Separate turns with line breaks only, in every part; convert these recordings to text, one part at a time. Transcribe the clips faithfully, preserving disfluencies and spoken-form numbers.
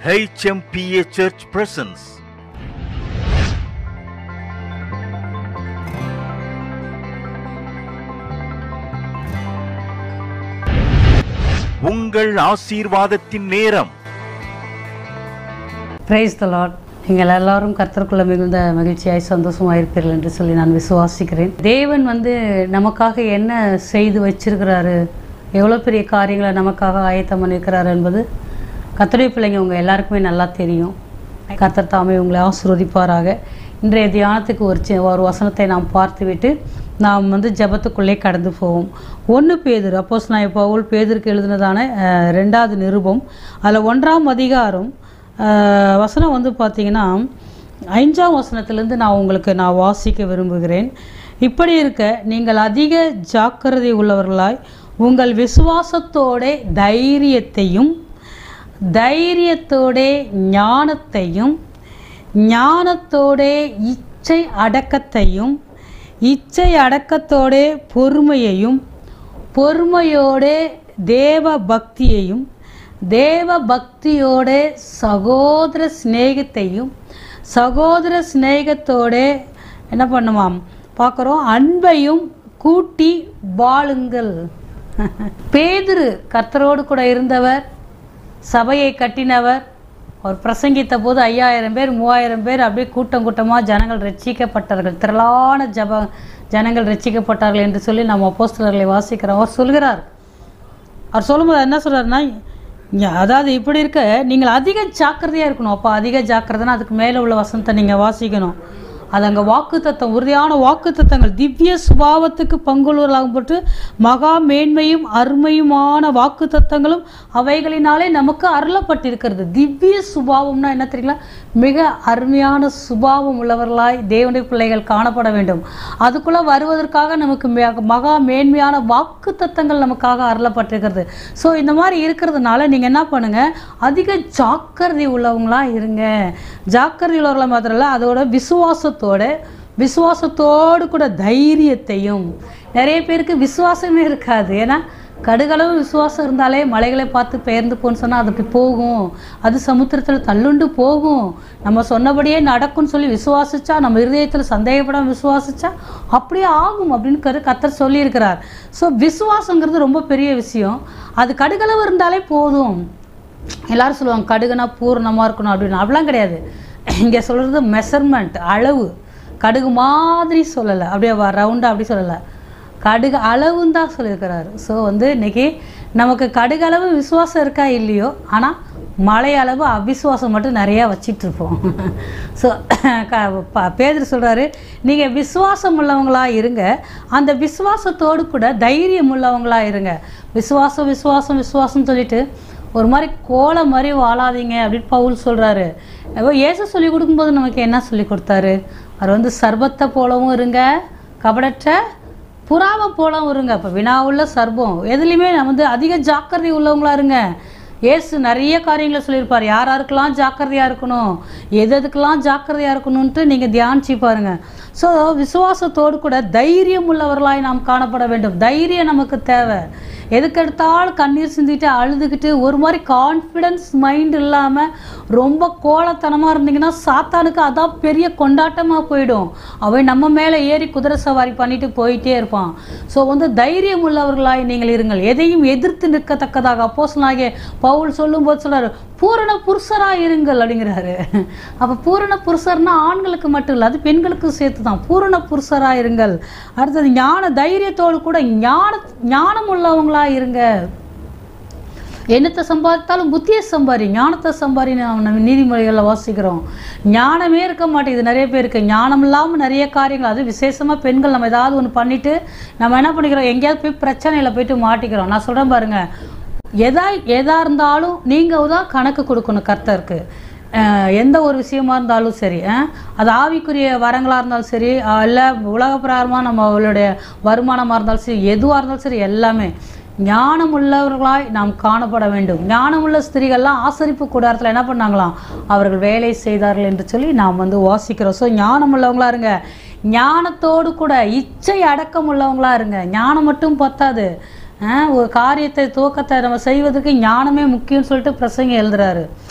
H M P A Church presents உங்கள் ஆசீர்வாதத்தின் நேரம்.
Praise the lord. நீங்கள் எல்லாரும் கர்த்தருக்குள்ள மிகுந்த மகிழ்ச்சியாய் சந்தோஷமாக இருப்பீர்கள் என்று சொல்லி நான் விசுவாசிக்கிறேன். தேவன் வந்து நமக்காக என்ன செய்து வச்சிருக்கிறாரு, எவ்வளோ பெரிய காரியங்களை நமக்காக ஆயத்தம் பண்ணியிருக்கிறாரு என்பது கர்த்தருடைய பிள்ளைங்க உங்கள் எல்லாருக்குமே நல்லா தெரியும். கர்த்தர் தாமே உங்களை ஆசீர்வதிப்பாராக. இன்றைய தியானத்துக்கு ஒரு சி ஒரு வசனத்தை நாம் பார்த்துவிட்டு நாம் வந்து ஜெபத்துக்குள்ளே கடந்து போவோம். ஒன்று பேதுரு, அப்போஸ்தலனாகிய பவுல் பேதுருக்கு எழுதினதான ரெண்டாவது நிருபம், அதில் ஒன்றாம் அதிகாரம் வசனம் வந்து பார்த்திங்கன்னா ஐந்தாம் வசனத்திலேருந்து நான் உங்களுக்கு நான் வாசிக்க விரும்புகிறேன். இப்படி இருக்க நீங்கள் அதிக ஜாக்கிரதை உள்ளவர்களாய் உங்கள் விசுவாசத்தோட தைரியத்தையும் தைரியத்தோட ஞானத்தையும் ஞானத்தோட இச்சை அடக்கத்தையும் இச்சை அடக்கத்தோட பொறுமையையும் பொறுமையோட தேவ பக்தியையும் தேவ பக்தியோட சகோதர சிநேகத்தையும் சகோதர சிநேகத்தோட என்ன பண்ணுவாம் பார்க்குறோம், அன்பையும் கூட்டி வாழுங்கள். பேதுரு கர்த்தரோடு கூட இருந்தவர், சபையை கட்டினவர். அவர் பிரசங்கித்த போது ஐயாயிரம் பேர் மூவாயிரம் பேர் அப்படியே கூட்டம் கூட்டமாக ஜனங்கள் ரட்சிக்கப்பட்டார்கள், திரளான ஜப ஜனங்கள் ரட்சிக்கப்பட்டார்கள் என்று சொல்லி நம்ம அப்போஸ்தலர்களை வாசிக்கிறோம். அவர் சொல்கிறார், அவர் சொல்லும்போது என்ன சொல்கிறாருன்னா, அதாவது இப்படி இருக்க நீங்கள் அதிக ஜாக்கிரதையாக இருக்கணும். அப்போ அதிக ஜாக்கிரதைன்னா அதுக்கு மேலே உள்ள வசனத்தை நீங்கள் வாசிக்கணும். அது அங்கே வாக்கு தத்தம், உறுதியான வாக்கு தத்தங்கள், திவ்ய சுபாவத்துக்கு பங்குள்ளவர்களாகும்போது மகா மேன்மையும் அருமையுமான வாக்கு தத்தங்களும் அவைகளினாலே நமக்கு அருளப்பட்டிருக்கிறது. திவ்ய சுபாவம்னா என்ன தெரியுங்களா? மிக அருமையான சுபாவம் உள்ளவர்களாய் தேவனுடைய பிள்ளைகள் காணப்பட வேண்டும். அதுக்குள்ளே வருவதற்காக நமக்கு மகா மேன்மையான வாக்கு தத்தங்கள் நமக்காக அருளப்பட்டிருக்கிறது. ஸோ இந்த மாதிரி இருக்கிறதுனால நீங்கள் என்ன பண்ணுங்கள், அதிக ஜாக்கிரதை உள்ளவங்களாக இருங்க. ஜாக்கிரதை உள்ளவர்களாக மாத்திரம் இல்லை, அதோட விசுவாசத்தோட விசுவாசத்தோடு கூட தைரியத்தையும். நிறைய பேருக்கு விசுவாசமே இருக்காது. ஏன்னா கடுகளவு விசுவாசம் இருந்தாலே மலைகளை பார்த்து பெயர்ந்து போன்னு சொன்னால் அது அப்படி போகும், அது சமுத்திரத்தில் தள்ளுண்டு போகும். நம்ம சொன்னபடியே நடக்கும்னு சொல்லி விசுவாசிச்சா, நம்ம இருதயத்தில் சந்தேகப்படாமல் விசுவாசிச்சா அப்படியே ஆகும் அப்படின்னு கரு கர்த்தர் சொல்லியிருக்கிறார். ஸோ விசுவாசங்கிறது ரொம்ப பெரிய விஷயம். அது கடுகளவு இருந்தாலே போதும். எல்லாரும் சொல்லுவாங்க கடுகுனா பூர்ணமாக இருக்கணும் அப்படின்னு. அப்படிலாம் கிடையாது. இங்கே சொல்கிறது மெஷர்மெண்ட், அளவு. கடுகு மாதிரி சொல்லலை, அப்படியே ரவுண்டாக அப்படி சொல்லலை, கடுகு அளவுன்னு தான் சொல்லியிருக்கிறாரு. ஸோ வந்து இன்றைக்கி நமக்கு கடுகளவு விசுவாசம் இருக்கா இல்லையோ, ஆனால் மழை அளவு அவிசுவாசம் மட்டும் நிறையா வச்சிட்ருப்போம். ஸோ பேதுரு சொல்கிறாரு, நீங்கள் விசுவாசம் உள்ளவங்களாக இருங்க, அந்த விசுவாசத்தோடு கூட தைரியம் உள்ளவங்களாக இருங்க. விசுவாசம் விசுவாசம் விசுவாசம்னு சொல்லிட்டு ஒரு மாதிரி கோலை மாதிரி வாழாதீங்க அப்படின்னு பவுல் சொல்கிறாரு. இயேசு சொல்லி கொடுக்கும்போது நமக்கு என்ன சொல்லி கொடுத்தாரு? அவர் வந்து சர்பத்தை போலவும் இருங்க, கபடற்ற புறாவை போலவும் இருங்க. இப்போ வினாவுள்ள சர்பம் எதுலேயுமே நம்ம வந்து அதிக ஜாக்கிரதை உள்ளவங்களா இருங்க. இயேசு நிறைய காரியங்களை சொல்லியிருப்பார், யார் யாருக்கெல்லாம் ஜாக்கிரதையாக இருக்கணும், எது எதுக்கெல்லாம் ஜாக்கிரதையாக இருக்கணும்ன்ட்டு நீங்கள் தியானிச்சு பாருங்கள். ஸோ விசுவாசத்தோடு கூட தைரியம் உள்ளவர்களாய் நாம் காணப்பட வேண்டும். தைரியம் நமக்கு தேவை. எதுக்கெடுத்தாலும் கண்ணீர் சிந்திட்டு அழுதுகிட்டு ஒரு மாதிரி கான்ஃபிடென்ஸ் மைண்ட் இல்லாமல் ரொம்ப கோலத்தனமாக இருந்தீங்கன்னா சாத்தானுக்கு அதான் பெரிய கொண்டாட்டமாக போயிடும். அவன் நம்ம மேலே ஏறி குதிரை சவாரி பண்ணிட்டு போயிட்டே இருப்பான். ஸோ வந்து தைரியம் உள்ளவர்களாய் நீங்கள் இருங்கள், எதையும் எதிர்த்து நிற்கத்தக்கதாக. அப்போஸ்தலனாகிய பவுல் சொல்லும்போது சொல்கிறார், பூரண புருஷராக இருங்கள் அப்படிங்கிறாரு. அப்போ பூரண புருஷர்னா ஆண்களுக்கு மட்டும் இல்லை, அது பெண்களுக்கும் சேர்த்து தான். பூரண புருஷராக இருங்கள். அடுத்தது ஞான தைரியத்தோடு கூட ஞான ஞானம் உள்ளவங்களாக இருங்க. என்னத்தை சம்பாதித்தாலும் புத்தியை சம்பாரி, ஞானத்தை சம்பாரின்னு நம்ம நீதிமொழிகளில் வாசிக்கிறோம். ஞானமே இருக்க மாட்டேங்குது நிறைய பேருக்கு. ஞானம் இல்லாமல் நிறைய காரியங்கள், அது விசேஷமாக பெண்கள் நம்ம ஏதாவது ஒன்று பண்ணிவிட்டு நம்ம என்ன பண்ணிக்கிறோம், எங்கேயாவது போய் பிரச்சனையில் போயிட்டு மாட்டிக்கிறோம். நான் சொல்கிறேன் பாருங்கள், எதா எதாக இருந்தாலும் நீங்கள் தான் கணக்கு கொடுக்கணும் கர்த்தருக்கு. எந்த ஒரு விஷயமா இருந்தாலும் சரி, அது ஆவிக்குரிய வரங்களாக இருந்தாலும் சரி, இல்லை உலக பிரகாரமாக நம்ம அவளுடைய வருமானமாக இருந்தாலும் சரி, எதுவாக இருந்தாலும் சரி, எல்லாமே ஞானம் உள்ளவர்களாய் நாம் காணப்பட வேண்டும். ஞானமுள்ள ஸ்திரீகள்லாம் ஆசரிப்பு கூடாரத்தில் என்ன பண்ணாங்களாம், அவர்கள் வேலை செய்தார்கள் என்று சொல்லி நாம் வந்து வாசிக்கிறோம். ஸோ ஞானம் உள்ளவங்களா இருங்க. ஞானத்தோடு கூட இச்சை அடக்கம் உள்ளவங்களா இருங்க. ஞானம் மட்டும் பத்தாது, ஒரு காரியத்தை துவக்கத்தை நம்ம செய்வதற்கு ஞானமே முக்கியம்னு சொல்லிட்டு பிரசங்க எழுதுறாரு.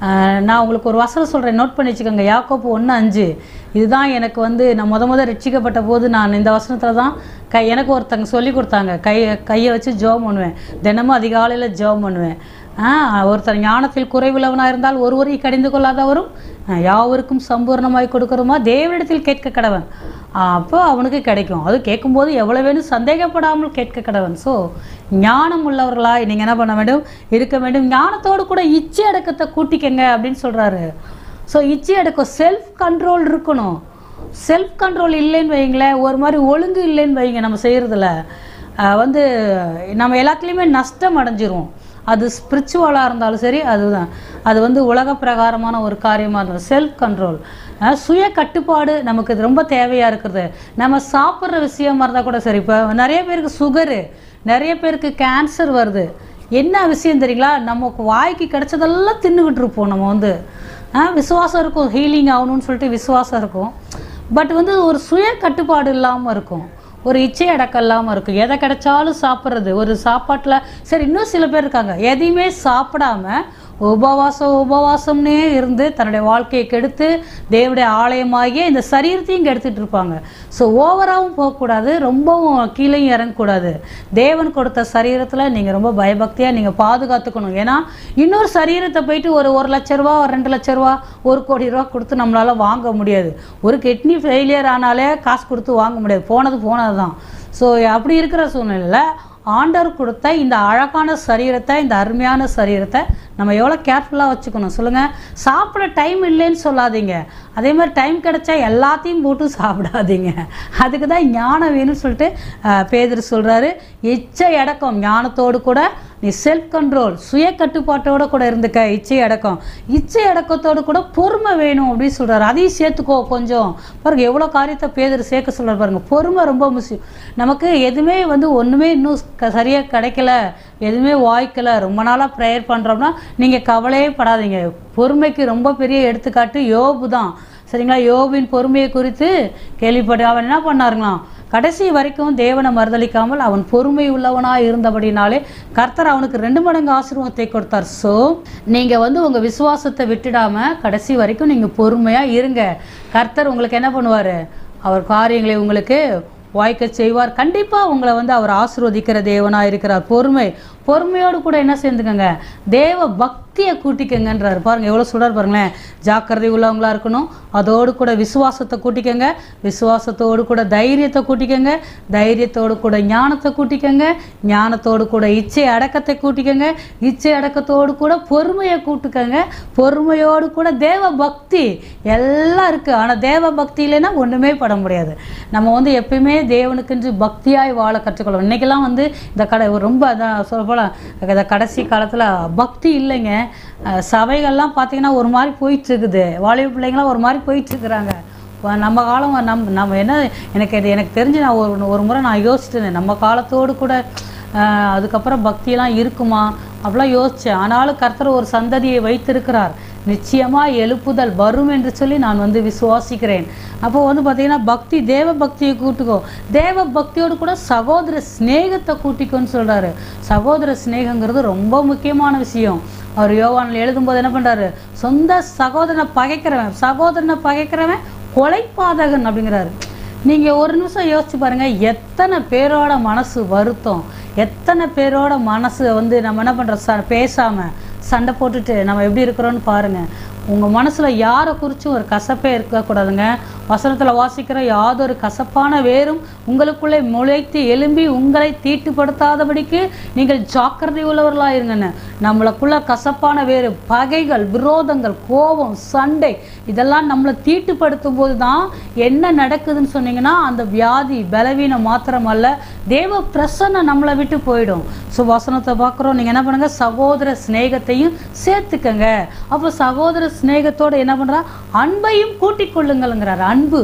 நான் உங்களுக்கு ஒரு வசனம் சொல்கிறேன், நோட் பண்ணி வச்சுக்கோங்க. யாக்கோப்பு ஒன்று அஞ்சு. இதுதான் எனக்கு வந்து நான் முத முத ரட்சிக்கப்பட்ட போது நான் இந்த வசனத்தில் தான் கை எனக்கு ஒருத்தங்க சொல்லி கொடுத்தாங்க. கை கையை வச்சு ஜெபம் பண்ணுவேன், தினமும் அதிகாலையில் ஜெபம் பண்ணுவேன். ஒருத்தர் ஞானத்தில் குறைவுள்ளவனாக இருந்தால் ஒருவரை கடிந்து கொள்ளாதவரும் யாவருக்கும் சம்பூர்ணமாய் கொடுக்குறோமா தேவனிடத்தில் கேட்க கடவன், அப்போ அவனுக்கு கிடைக்கும். அது கேட்கும்போது எவ்வளோ வேணும் சந்தேகப்படாமல் கேட்க கடவன். ஸோ ஞானம் உள்ளவர்களாய் நீங்கள் என்ன பண்ண வேண்டும், இருக்க வேண்டும். ஞானத்தோடு கூட இச்சை அடக்கத்தை கூட்டிக்கங்க அப்படின்னு சொல்கிறாரு. ஸோ இச்சை அடக்கம், செல்ஃப் கண்ட்ரோல் இருக்கணும். செல்ஃப் கண்ட்ரோல் இல்லைன்னு வைங்களேன், ஒரு மாதிரி ஒழுங்கு இல்லைன்னு வைங்க, நம்ம செய்கிறதுல வந்து நம்ம எல்லாத்துலேயுமே நஷ்டம் அடைஞ்சிருவோம். அது ஸ்பிரிச்சுவலாக இருந்தாலும் சரி, அதுதான் அது வந்து உலக பிரகாரமான ஒரு காரியமாக இருந்தாலும். செல்ஃப் கண்ட்ரோல், சுய கட்டுப்பாடு நமக்கு இது ரொம்ப தேவையாக இருக்குது. நம்ம சாப்பிட்ற விஷயமா இருந்தால் கூட சரி. இப்போ நிறைய பேருக்கு சுகரு, நிறைய பேருக்கு கேன்சர் வருது. என்ன விஷயம் தெரியுங்களா, நமக்கு வாய்க்கு கிடைச்சதெல்லாம் தின்னுக்கிட்டு இருப்போம். நம்ம வந்து விசுவாசம் இருக்கும், ஹீலிங் ஆகணும்னு சொல்லிட்டு விசுவாசம் இருக்கும். பட் வந்து ஒரு சுய கட்டுப்பாடு இல்லாமல் இருக்கும், ஒரு இச்சை அடக்கம் இல்லாமல் இருக்கும். எதை கிடைச்சாலும் சாப்பிட்றது, ஒரு சாப்பாட்டில் சரி. இன்னும் சில பேர் இருக்காங்க, எதையுமே சாப்பிடாம உபவாசம் உபவாசம்னே இருந்து தன்னுடைய வாழ்க்கையை கெடுத்து தேவனுடைய ஆலயமாகிய இந்த சரீரத்தையும் கெடுத்துட்டு இருப்பாங்க. ஸோ ஓவராகவும் போகக்கூடாது, ரொம்பவும் கீழேயும் இறங்கக்கூடாது. தேவன் கொடுத்த சரீரத்தில் நீங்கள் ரொம்ப பயபக்தியாக நீங்கள் பாதுகாத்துக்கணும். ஏன்னா இன்னொரு சரீரத்தை போயிட்டு ஒரு ஒரு லட்ச ரூபா, ஒரு ரெண்டு லட்ச ரூபா, ஒரு கோடி ரூபா கொடுத்து நம்மளால் வாங்க முடியாது. ஒரு கிட்னி ஃபெயிலியர் ஆனாலே காசு கொடுத்து வாங்க முடியாது, போனது போனது தான். ஸோ அப்படி இருக்கிற சூழ்நிலையில் ஆண்டவர் கொடுத்த இந்த அழகான சரீரத்தை, இந்த அருமையான சரீரத்தை நம்ம எவ்வளோ கேர்ஃபுல்லாக வச்சுக்கணும் சொல்லுங்கள். சாப்பிட டைம் இல்லைன்னு சொல்லாதீங்க, அதே மாதிரி டைம் கிடைச்சா எல்லாத்தையும் போட்டு சாப்பிடாதீங்க. அதுக்கு தான் ஞானம் வேணும்னு சொல்லிட்டு பேதுரு சொல்கிறாரு. இச்சை அடக்கம், ஞானத்தோடு கூட நீ செல்ஃப் கண்ட்ரோல், சுய கட்டுப்பாட்டோடு கூட இருந்துக்க. இச்சை அடக்கம், இச்சை அடக்கத்தோடு கூட பொறுமை வேணும் அப்படின்னு சொல்கிறாரு. அதையும் சேர்த்துக்கோ கொஞ்சம். பாருங்கள் எவ்வளோ காரியத்தை பேதுரு சேர்க்க சொல்கிறார் பாருங்கள். பொறுமை ரொம்ப முக்கியம். நமக்கு எதுவுமே வந்து ஒன்றுமே இன்னும் சரியாக கிடைக்கல, எதுவுமே வாய்க்கலை, ரொம்ப நாளாக ப்ரேயர் பண்ணுறோம்னா நீங்கள் கவலையே படாதீங்க. பொறுமைக்கு ரொம்ப பெரிய எடுத்துக்காட்டு யோபு தான், சரிங்களா. யோபின் பொறுமையை குறித்து கேள்விப்பட்டு அவன் என்ன பண்ணாருங்களாம், கடைசி வரைக்கும் தேவனை மறுதளிக்காமல் அவன் பொறுமை உள்ளவனாக இருந்தபடினாலே கர்த்தர் அவனுக்கு ரெண்டு மடங்கு ஆசீர்வாதத்தை கொடுத்தார். ஸோ நீங்கள் வந்து உங்கள் விசுவாசத்தை விட்டுடாமல் கடைசி வரைக்கும் நீங்கள் பொறுமையாக இருங்க. கர்த்தர் உங்களுக்கு என்ன பண்ணுவார், அவர் காரியங்களை உங்களுக்கு வாய்க்க செய்வார். கண்டிப்பாக உங்களை வந்து அவர் ஆசீர்வதிக்கிற தேவனாக இருக்கிறார். பொறுமை, பொறுமையோடு கூட என்ன சேர்ந்துக்கங்க, தேவ பக்தியை கூட்டிக்கங்கன்றார். பாருங்கள் எவ்வளோ சொல்கிறார் பாருங்களேன். ஜாக்கிரதை உள்ளவங்களாக இருக்கணும், அதோடு கூட விசுவாசத்தை கூட்டிக்கங்க, விசுவாசத்தோடு கூட தைரியத்தை கூட்டிக்கங்க, தைரியத்தோடு கூட ஞானத்தை கூட்டிக்கங்க, ஞானத்தோடு கூட இச்சை அடக்கத்தை கூட்டிக்கங்க, இச்சை அடக்கத்தோடு கூட பொறுமையை கூட்டுக்கங்க, பொறுமையோடு கூட தேவ பக்தி எல்லாம் இருக்குது. ஆனால் தேவ பக்தி இல்லைன்னா ஒன்றுமே பட முடியாது. நம்ம வந்து எப்பயுமே தேவனுக்கென்று பக்தியாய் வாழ கற்றுக்கொள்ளணும். இன்றைக்கெல்லாம் வந்து இந்த கடை ரொம்ப அதான் சொல்ல போல இந்த கடைசி காலத்தில் பக்தி இல்லைங்க. சபைகள்லாம் பார்த்தீங்கன்னா ஒரு மாதிரி போயிட்டுருக்குது, வாலிப பிள்ளைங்களாம் ஒரு மாதிரி போயிட்டுருக்குறாங்க. நம்ம காலம் நம் நம்ம என்ன எனக்கு இது எனக்கு தெரிஞ்சு நான் ஒரு ஒரு முறை நான் யோசிச்சிருந்தேன், நம்ம காலத்தோடு கூட அதுக்கப்புறம் பக்தியெல்லாம் இருக்குமா அப்படிலாம் யோசித்தேன். ஆனாலும் கர்த்தர் ஒரு சந்ததியை வைத்திருக்கிறார், நிச்சயமாக எழுப்புதல் வரும் என்று சொல்லி நான் வந்து விசுவாசிக்கிறேன். அப்போ வந்து பார்த்திங்கன்னா பக்தி, தேவ பக்தியை கூட்டிக்கோ, தேவ பக்தியோடு கூட சகோதர ஸ்நேகத்தை கூட்டிக்கோன்னு சொல்கிறாரு. சகோதர ஸ்நேகங்கிறது ரொம்ப முக்கியமான விஷயம். அவர் யோவானில் எழுதும்போது என்ன பண்ணுறாரு, சொந்த சகோதரனை பகைக்கிறவன், சகோதரனை பகைக்கிறவன் கொலைபாதகன் அப்படிங்கிறாரு. நீங்கள் ஒரு நிமிஷம் யோசிச்சு பாருங்கள், எத்தனை பேரோட மனசு வருத்தம், எத்தனை பேரோட மனசு வந்து நம்ம என்ன பண்ணுறோம், ச பேசாமல் சண்டை போட்டுட்டு நம்ம எப்படி இருக்கிறோன்னு பாருங்கள். உங்கள் மனசில் யாரை குறித்தும் ஒரு கசப்பே இருக்கக்கூடாதுங்க. வசனத்தில் வாசிக்கிற யாதொரு கசப்பான வேரும் உங்களுக்குள்ளே முளைத்து எழும்பி உங்களை தீட்டுப்படுத்தாதபடிக்கு நீங்கள் ஜாக்கிரதை உள்ளவர்களாக இருங்கன்னு. நம்மளுக்குள்ள கசப்பான வேறு, பகைகள், விரோதங்கள், கோபம், சண்டை இதெல்லாம் நம்மளை தீட்டுப்படுத்தும் போது தான் என்ன நடக்குதுன்னு சொன்னீங்கன்னா அந்த வியாதி பலவீனம் மாத்திரமல்ல, தேவ பிரசன்னம் நம்மளை விட்டு போயிடும். ஸோ வசனத்தை பார்க்குறோம், நீங்கள் என்ன பண்ணுங்கள், சகோதர ஸ்நேகத்தையும் சேர்த்துக்கங்க. அப்போ சகோதர ஸ்நேகத்தோடு என்ன பண்ணுறா, அன்பையும் கூட்டிக் கொள்ளுங்கள்ங்கிறார். அன்பு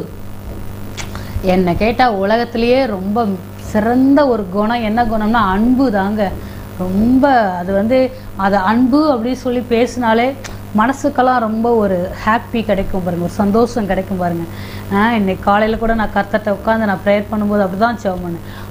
என்ன கேட்டால் உலகத்திலேயே ரொம்ப சிறந்த ஒரு குணம் என்ன குணம்னா அன்பு தாங்க. ரொம்ப அது வந்து அதை அன்பு அப்படின்னு சொல்லி பேசினாலே மனசுக்கெல்லாம் ரொம்ப ஒரு ஹாப்பி கிடைக்கும் பாருங்கள், ஒரு சந்தோஷம் கிடைக்கும் பாருங்கள். இன்னைக்கு காலையில் கூட நான் கர்த்தர்கிட்ட உட்காந்து நான் ப்ரேயர் பண்ணும்போது அப்படி தான் ஜெபம் பண்ணேன்.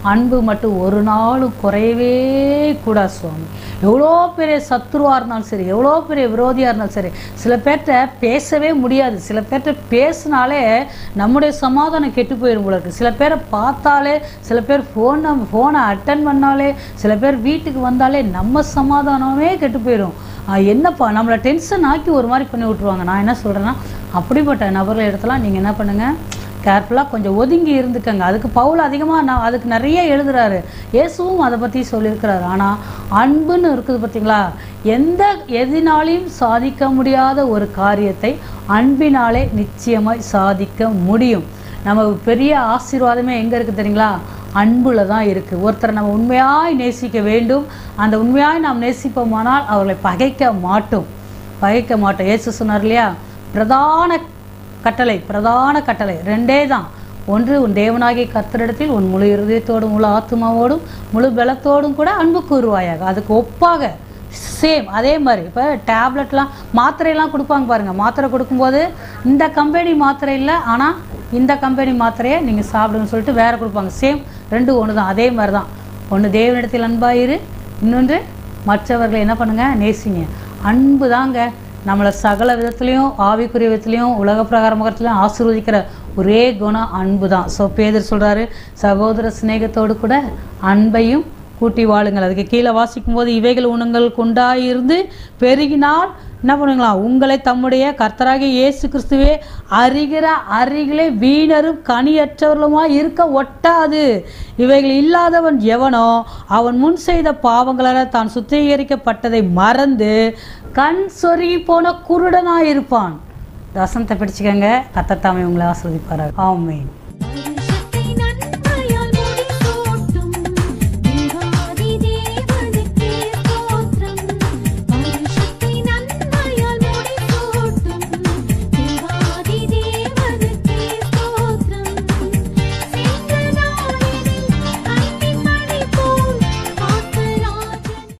அன்பு மட்டும் ஒரு நாளும் குறையவே கூடாது சுவாமி. எவ்வளோ பெரிய சத்துருவாக இருந்தாலும் சரி, எவ்வளோ பெரிய விரோதியாக இருந்தாலும் சரி, சில பேர்கிட்ட பேசவே முடியாது. சில பேர்கிட்ட பேசினாலே நம்முடைய சமாதானம் கெட்டு போயிடும் போல இருக்குது. சில பேரை பார்த்தாலே, சில பேர் ஃபோனை ஃபோனை அட்டன் பண்ணாலே, சில பேர் வீட்டுக்கு வந்தாலே நம்ம சமாதானமே கெட்டு போயிடும். என்னப்பா நம்மளை டென்ஷன் ஆக்கி ஒரு மாதிரி பண்ணி விட்ருவாங்க. நான் என்ன சொல்கிறேன்னா, அப்படிப்பட்ட நபர்கள் இடத்துல நீங்கள் என்ன பண்ணுங்கள், கேர்ஃபுல்லாக கொஞ்சம் ஒதுங்கி இருந்துக்கங்க. அதுக்கு பவுல் அதிகமாக நான் அதுக்கு நிறைய எழுதுறாரு. இயேசுவும் அதை பற்றி சொல்லியிருக்கிறாரு. ஆனால் அன்புன்னு இருக்குது பார்த்தீங்களா, எந்த எதினாலையும் சாதிக்க முடியாத ஒரு காரியத்தை அன்பினாலே நிச்சயமாய் சாதிக்க முடியும். நமக்கு பெரிய ஆசீர்வாதமே எங்கே இருக்குது தெரியுங்களா, அன்புல தான் இருக்குது. ஒருத்தரை நம்ம உண்மையாய் நேசிக்க வேண்டும். அந்த உண்மையாய் நாம் நேசிப்போமானால் அவர்களை பகைக்க மாட்டோம் பகைக்க மாட்டோம் இயேசு சொன்னார் இல்லையா, பிரதான கட்டளை பிரதான கட்டளை ரெண்டே தான். ஒன்று, உன் தேவனாகிய கர்த்தரிடத்தில் உன் முழு இருதயத்தோடும் முழு ஆத்மாவோடும் முழு பலத்தோடும் கூட அன்பு கூறுவாயாக. அதுக்கு ஒப்பாக சேம் அதே மாதிரி இப்போ டேப்லெட்லாம் மாத்திரையெல்லாம் கொடுப்பாங்க பாருங்கள். மாத்திரை கொடுக்கும்போது இந்த கம்பெனி மாத்திரை இல்லை, ஆனால் இந்த கம்பெனி மாத்திரையை நீங்கள் சாப்பிடுன்னு சொல்லிட்டு வேறு கொடுப்பாங்க. சேம் ரெண்டு ஒன்று தான். அதே மாதிரி தான். ஒன்று தேவனிடத்தில் அன்பாயிரு, இன்னொன்று மற்றவர்களை என்ன பண்ணுங்கள், நேசிங்க. அன்பு தாங்க நம்மளை சகல விதத்துலேயும் ஆவிக்குரிய விதத்துலேயும் உலக பிரகார முகத்துலையும் ஆசீர்வதிக்கிற ஒரே குணம் அன்பு தான். ஸோ பேதர் சொல்கிறாரு, சகோதர சிநேகத்தோடு கூட அன்பையும் கூட்டி வாழுங்கள். அதுக்கு கீழே வாசிக்கும் போது, இவைகள் உணங்களுக்கு உண்டாயிருந்து பெருகினால் என்ன பண்ணுங்களா, உங்களை தம்முடைய கர்த்தராகிய இயேசு கிறிஸ்துவே அறிகிற அறிகளே வீணரும் கனியற்றவர்களுமாய் இருக்க ஒட்டாது. இவைகள் இல்லாதவன் எவனோ அவன் முன் செய்த பாவங்களால் தான் சுத்திகரிக்கப்பட்டதை மறந்து கண் சொருகி போன குருடனாக இருப்பான். வசனத்தை பிடிச்சிக்கங்க. கர்த்தர் தாமே உங்களை ஆசீர்வதிப்பார். ஆமென்.